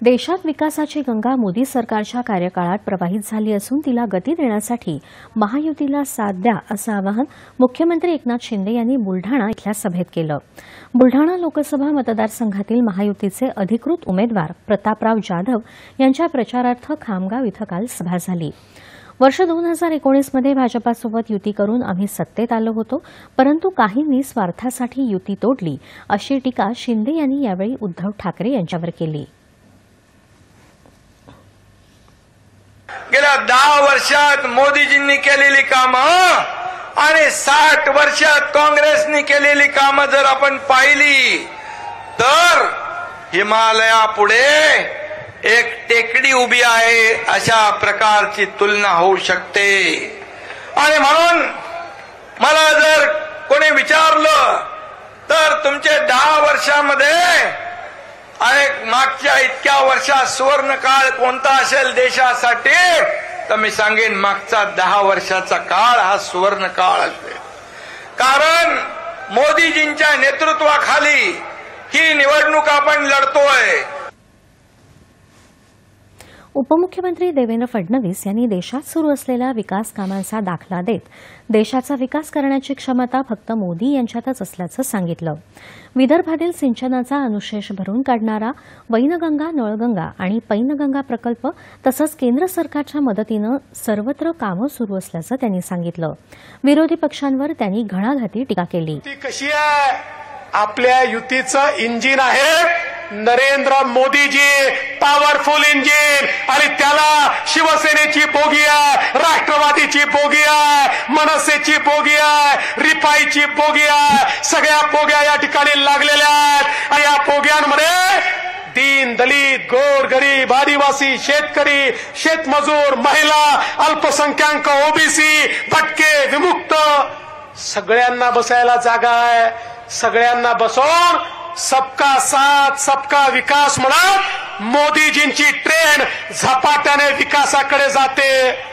देशात विकासाची गंगा मोदी सरकारच्या कार्यकाळात प्रवाहित झाली असून तिला गती देण्यासाठी महायुतीला साथ द्या असं आवाहन मुख्यमंत्री एकनाथ शिंदे यांनी बुलढाणा इथल्या सभेत केलं। बुलढाणा लोकसभा मतदारसंघातील महायुतीचे अधिकृत उमेदवार प्रतापराव जाधव यांच्या प्रचारार्थ खामगाव इथं काल सभा झाली। वर्ष 2019 मध्ये भाजपासोबत युती करून आम्ही सत्तेत आलो होतो, परंतु काहींनी स्वार्थासाठी युती तोडली अशी टीका शिंदे यांनी यावेळी उद्धव ठाकरे यांच्यावर केली। गेल्या 10 वर्षात मोदीजींनी केलेली कामं आणि 60 वर्षात काँग्रेसनी केलेली कामं जर आपण पाहिली तर हिमालयापुढे एक टेकडी उभी आहे अशा प्रकारची तुलना होऊ शकते। आणि म्हणून मला जर कोणी विचारलं तर तुमचे 10 वर्षामध्ये आणि मागच्या इतक्या वर्षात सुवर्ण काळ कोणता असेल देशासाठी, तर मी सांगेन मागचा 10 वर्षाचा काळ हा सुवर्ण काळ असेल। कारण मोदीजींच्या नेतृत्वाखाली ही निवडणूक आपण लढतोय। उपमुख्यमंत्री देवेंद्र फडणवीस यांनी देशात सुरू असलेल्या विकास कामांचा दाखला देत देशाचा विकास करण्याची क्षमता फक्त मोदी यांच्यातच असल्याचं सांगितलं। विदर्भातील सिंचनाचा अनुशेष भरून काढणारा वैनगंगा, नळगंगा आणि पैनगंगा प्रकल्प तसंच केंद्र सरकारच्या मदतीनं सर्वत्र कामं सुरू असल्याचं त्यांनी सांगितलं। विरोधी पक्षांवर त्यांनी घणाघाती टीका केली। कशी आहे आपल्या युतीचं इंजिन आहे नरेंद्र मोदीजी, पॉवरफुल इंजिन, आणि त्याला शिवसेनेची बोगी आहे, राष्ट्रवादीची बोगी आहे, मनसेची बोगी आहे, रिपाईची बोगी आहे। सगळ्या बोग्या या ठिकाणी लागलेल्या आहेत आणि या बोग्यांमध्ये दीन दलित, गोर गरीब, आदिवासी, शेतकरी, शेतमजूर, महिला, अल्पसंख्याक, ओबीसी, भटके, विमुक्त सगळ्यांना बसायला जागा आहे। सगळ्यांना बसवून सबका साथ सबका विकास म्हणून मोदीजींची ट्रेन झपाट्याने विकासाकडे जाते।